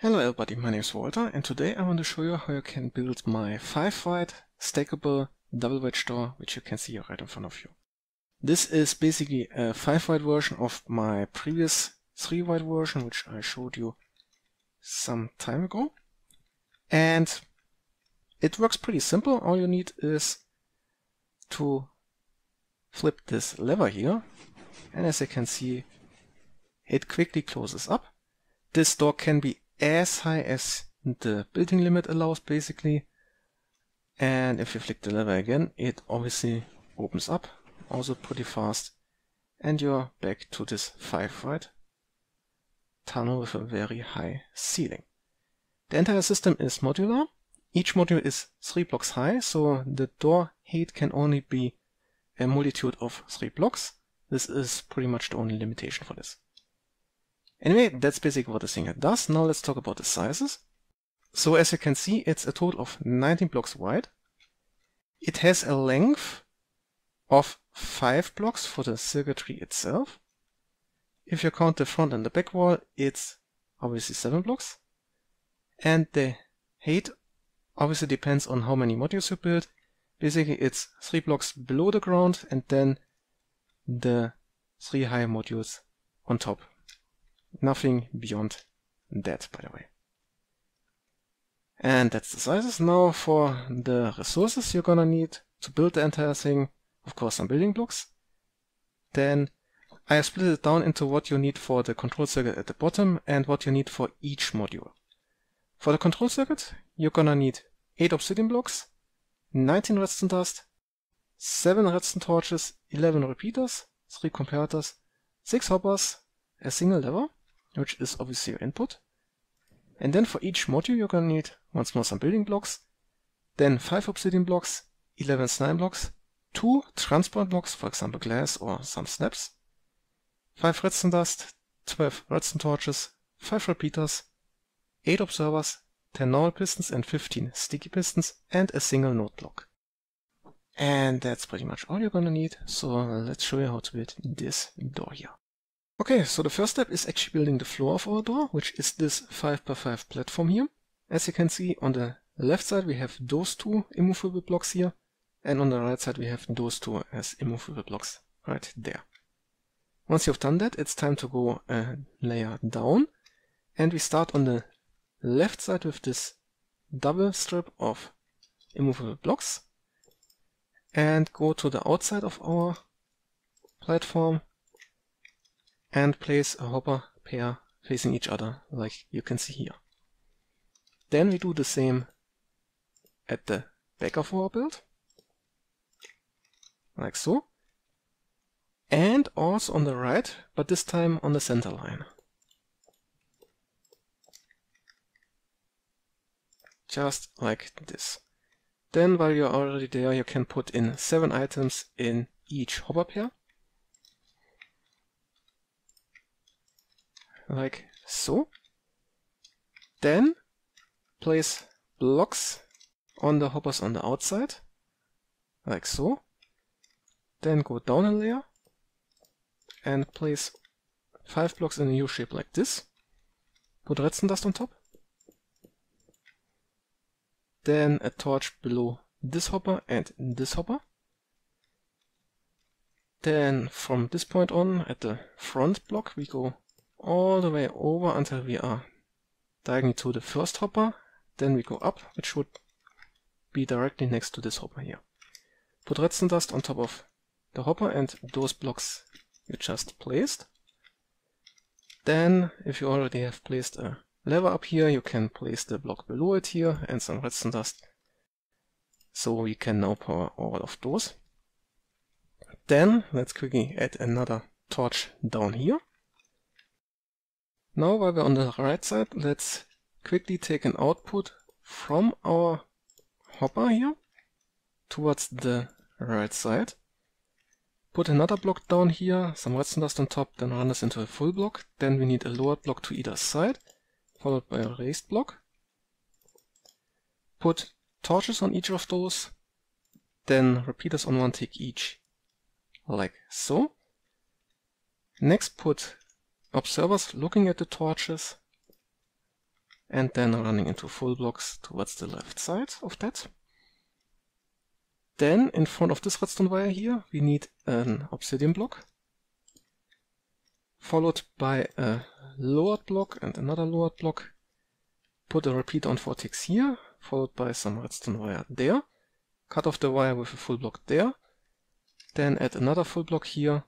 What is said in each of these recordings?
Hello everybody, my name is Walter, and today I want to show you how you can build my 5-wide stackable double wedge door, which you can see right in front of you. This is basically a 5-wide version of my previous 3-wide version, which I showed you some time ago. And it works pretty simple. All you need is to flip this lever here, and as you can see, it quickly closes up. This door can be as high as the building limit allows, basically. And if you flick the lever again, it obviously opens up, also pretty fast. And you're back to this 5-wide tunnel with a very high ceiling. The entire system is modular. Each module is 3 blocks high, so the door height can only be a multitude of 3 blocks. This is pretty much the only limitation for this. Anyway, that's basically what this thing does. Now let's talk about the sizes. So as you can see, it's a total of 19 blocks wide. It has a length of 5 blocks for the circuitry itself. If you count the front and the back wall, it's obviously 7 blocks. And the height obviously depends on how many modules you build. Basically, it's 3 blocks below the ground and then the 3 high modules on top. Nothing beyond that, by the way. And that's the sizes. Now for the resources you're gonna need to build the entire thing. Of course, some building blocks. Then I have split it down into what you need for the control circuit at the bottom and what you need for each module. For the control circuit, you're gonna need 8 obsidian blocks, 19 redstone dust, 7 redstone torches, 11 repeaters, 3 comparators, 6 hoppers, a single lever, which is obviously your input. And then for each module you're going to need once more some building blocks, then 5 obsidian blocks, 11 slime blocks, 2 transport blocks, for example glass or some snaps, 5 redstone dust, 12 redstone torches, 5 repeaters, 8 observers, 10 normal pistons and 15 sticky pistons, and a single node block. And that's pretty much all you're going to need, so let's show you how to build this door here. Okay, so the first step is actually building the floor of our door, which is this 5x5 platform here. As you can see, on the left side we have those 2 immovable blocks here, and on the right side we have those 2 as immovable blocks right there. Once you've done that, it's time to go a layer down, and we start on the left side with this double strip of immovable blocks, and go to the outside of our platform and place a hopper pair facing each other, like you can see here. Then we do the same at the back of our build, like so, and also on the right, but this time on the center line. Just like this. Then while you're already there, you can put in 7 items in each hopper pair, like so. Then place blocks on the hoppers on the outside, like so. Then go down a layer and place 5 blocks in a U shape like this. Put redstone dust on top. Then a torch below this hopper and this hopper. Then from this point on, at the front block, we go all the way over until we are diagonally to the first hopper. Then we go up, which would be directly next to this hopper here. Put redstone dust on top of the hopper and those blocks you just placed. Then, if you already have placed a lever up here, you can place the block below it here and some redstone dust. So we can now power all of those. Then let's quickly add another torch down here. Now while we're on the right side, let's quickly take an output from our hopper here towards the right side. Put another block down here, some redstone dust on top, then run this into a full block. Then we need a lowered block to either side, followed by a raised block. Put torches on each of those, then repeaters on 1 tick each, like so. Next put observers looking at the torches, and then running into full blocks towards the left side of that. Then in front of this redstone wire here, we need an obsidian block, followed by a lowered block and another lowered block. Put a repeater on 4 ticks here, followed by some redstone wire there. Cut off the wire with a full block there. Then add another full block here.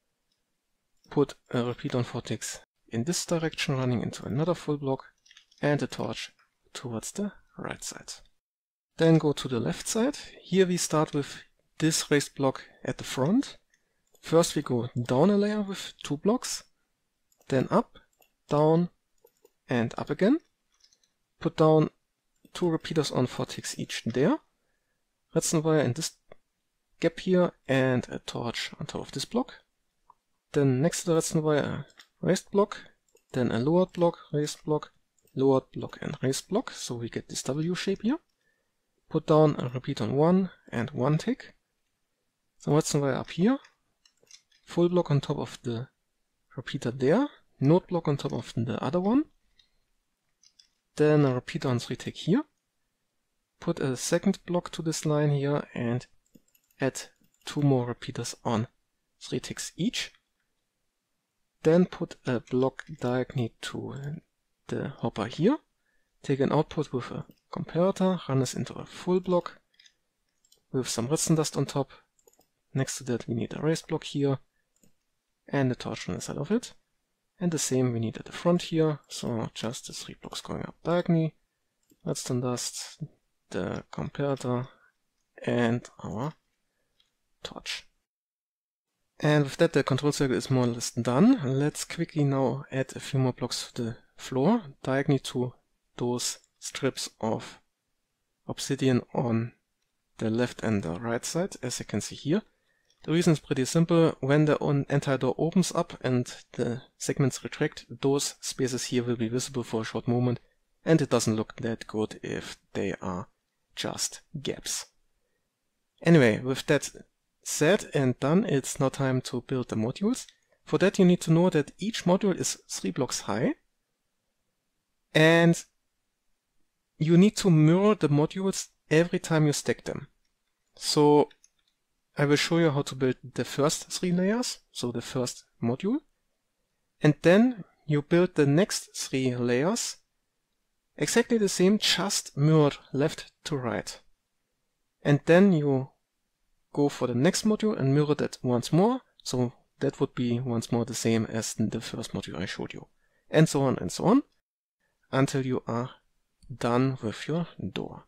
Put a repeater on 4 ticks in this direction, running into another full block, and a torch towards the right side. Then go to the left side. Here we start with this raised block at the front. First we go down a layer with 2 blocks, then up, down, and up again. Put down 2 repeaters on 4 ticks each there. Redstone wire in this gap here, and a torch on top of this block. Then next to the redstone wire, a raised block, then a lowered block, raised block, lowered block, and raised block, so we get this W shape here. Put down a repeater on 1 and 1 tick. So redstone wire up here, full block on top of the repeater there, node block on top of the other one, then a repeater on 3 tick here. Put a second block to this line here and add 2 more repeaters on 3 ticks each. Then put a block diagonally to the hopper here. Take an output with a comparator, run this into a full block with some redstone dust on top. Next to that we need a raised block here and a torch on the side of it. And the same we need at the front here, so just the 3 blocks going up diagonally, redstone dust, the comparator, and our torch. And with that the control circuit is more or less done. Let's quickly now add a few more blocks to the floor, diagonally to those strips of obsidian on the left and the right side, as you can see here. The reason is pretty simple. When the entire door opens up and the segments retract, those spaces here will be visible for a short moment, and it doesn't look that good if they are just gaps. Anyway, with that said and done, it's now time to build the modules. For that you need to know that each module is 3 blocks high, and you need to mirror the modules every time you stack them. So I will show you how to build the first 3 layers, so the first module, and then you build the next 3 layers exactly the same, just mirrored left to right. And then you go for the next module and mirror that once more, so that would be once more the same as the first module I showed you. And so on, until you are done with your door.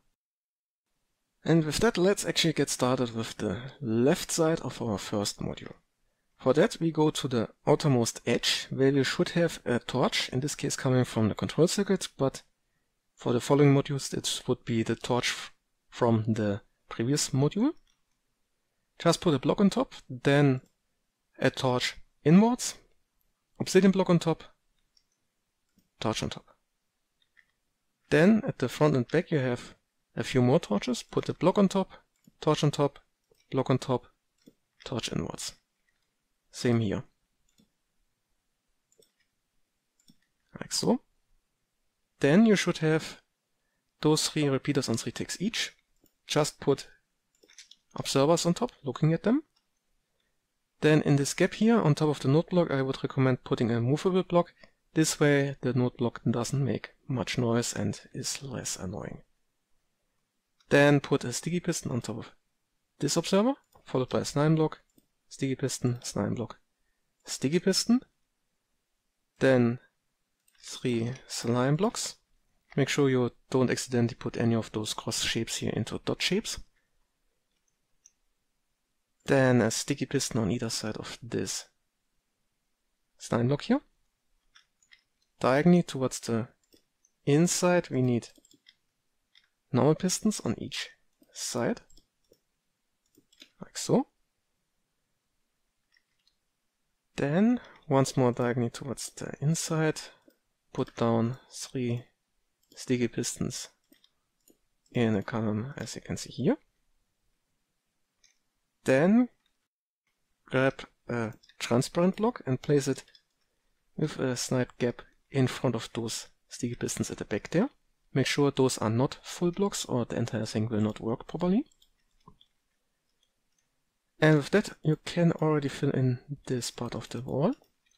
And with that, let's actually get started with the left side of our first module. For that, we go to the outermost edge, where you should have a torch, in this case coming from the control circuit, but for the following modules, it would be the torch from the previous module. Just put a block on top, then a torch inwards, obsidian block on top, torch on top. Then at the front and back you have a few more torches. Put a block on top, torch on top, block on top, torch inwards. Same here. Like so. Then you should have those 3 repeaters on 3 ticks each. Just put observers on top, looking at them. Then in this gap here, on top of the node block, I would recommend putting a movable block. This way the node block doesn't make much noise and is less annoying. Then put a sticky piston on top of this observer, followed by a slime block, sticky piston, slime block, sticky piston. Then 3 slime blocks. Make sure you don't accidentally put any of those cross shapes here into dot shapes. Then a sticky piston on either side of this slime block here. Diagonally towards the inside we need normal pistons on each side, like so. Then once more diagonally towards the inside, put down 3 sticky pistons in a column, as you can see here. Then grab a transparent block and place it with a slight gap in front of those sticky pistons at the back there. Make sure those are not full blocks or the entire thing will not work properly. And with that, you can already fill in this part of the wall.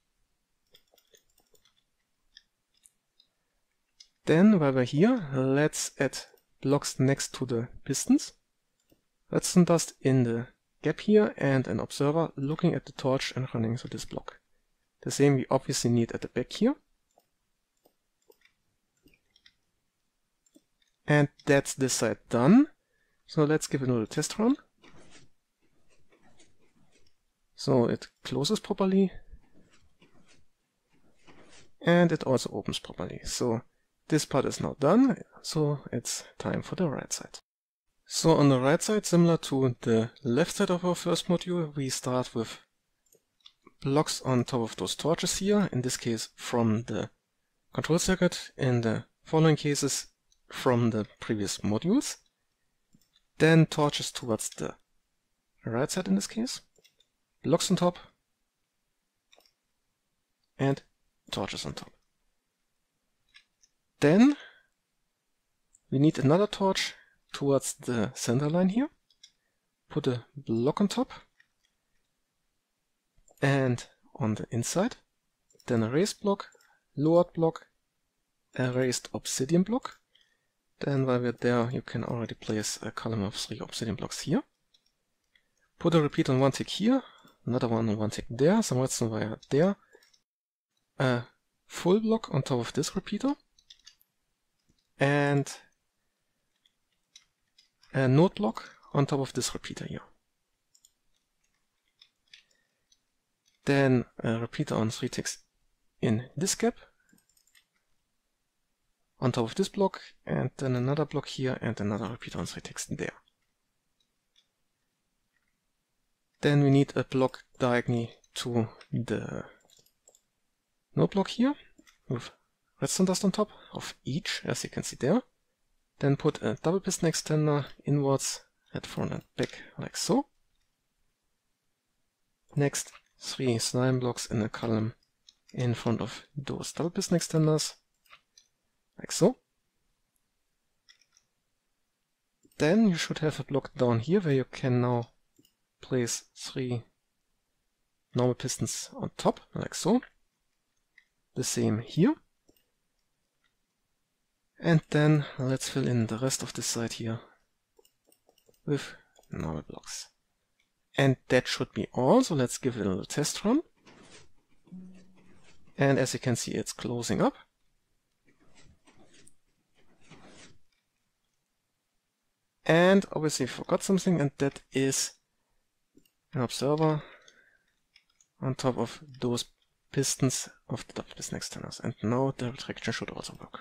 Then, while we're here, let's add blocks next to the pistons. Redstone dust in the gap here and an observer looking at the torch and running through this block. The same we obviously need at the back here. And that's this side done. So let's give it a little test run. So it closes properly. And it also opens properly. So this part is now done. So it's time for the right side. So on the right side, similar to the left side of our first module, we start with blocks on top of those torches here. In this case from the control circuit. In the following cases from the previous modules. Then torches towards the right side in this case. Blocks on top. And torches on top. Then we need another torch towards the center line here. Put a block on top. And on the inside. Then a raised block, lowered block, a raised obsidian block. Then while we're there, you can already place a column of 3 obsidian blocks here. Put a repeater on one tick here, another one on one tick there, some redstone wire there. A full block on top of this repeater. And a node block on top of this repeater here. Then a repeater on 3 ticks in this gap. On top of this block, and then another block here, and another repeater on 3 ticks there. Then we need a block diagonally to the node block here, with redstone dust on top of each, as you can see there. Then put a double piston extender inwards at front and back, like so. Next, 3 slime blocks in a column in front of those double piston extenders. Like so. Then you should have a block down here where you can now place 3 normal pistons on top, like so. The same here. And then let's fill in the rest of this side here with normal blocks. And that should be all, so let's give it a little test run. And as you can see, it's closing up. And obviously I forgot something, and that is an observer on top of those pistons of the double piston extenders. And now the retraction should also work.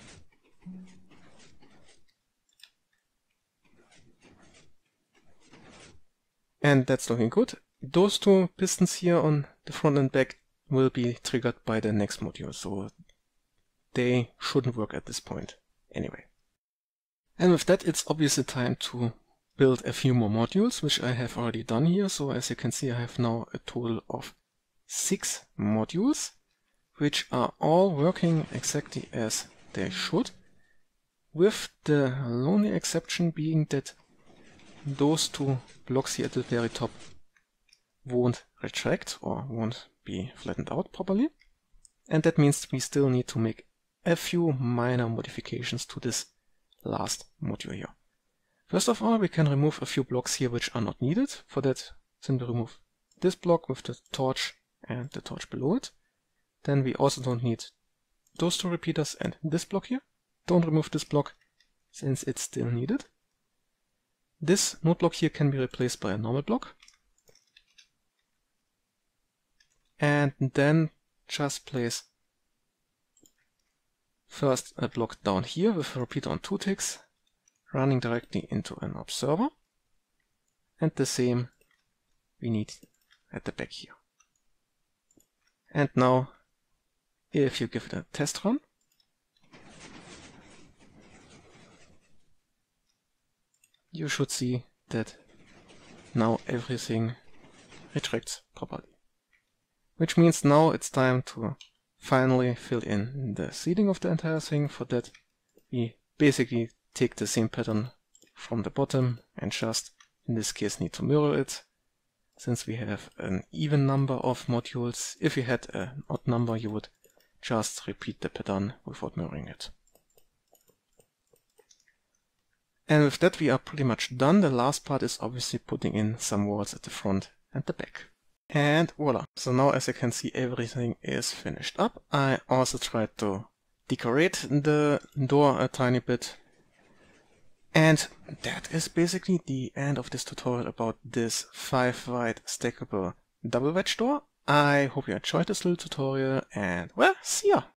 And that's looking good. Those 2 pistons here on the front and back will be triggered by the next module, so they shouldn't work at this point anyway. And with that, it's obviously time to build a few more modules, which I have already done here. So as you can see, I have now a total of 6 modules, which are all working exactly as they should, with the only exception being that those 2 blocks here at the very top won't retract or won't be flattened out properly. And that means we still need to make a few minor modifications to this last module here. First of all, we can remove a few blocks here which are not needed. For that, simply remove this block with the torch and the torch below it. Then we also don't need those 2 repeaters and this block here. Don't remove this block since it's still needed. This node block here can be replaced by a normal block. And then just place first a block down here with a repeater on 2 ticks, running directly into an observer. And the same we need at the back here. And now, if you give it a test run, you should see that now everything retracts properly. Which means now it's time to finally fill in the seating of the entire thing. For that, we basically take the same pattern from the bottom and just, in this case, need to mirror it. Since we have an even number of modules, if you had an odd number, you would just repeat the pattern without mirroring it. And with that, we are pretty much done. The last part is obviously putting in some walls at the front and the back. And voila! So now, as you can see, everything is finished up. I also tried to decorate the door a tiny bit. And that is basically the end of this tutorial about this 5-wide stackable double wedge door. I hope you enjoyed this little tutorial, and well, see ya!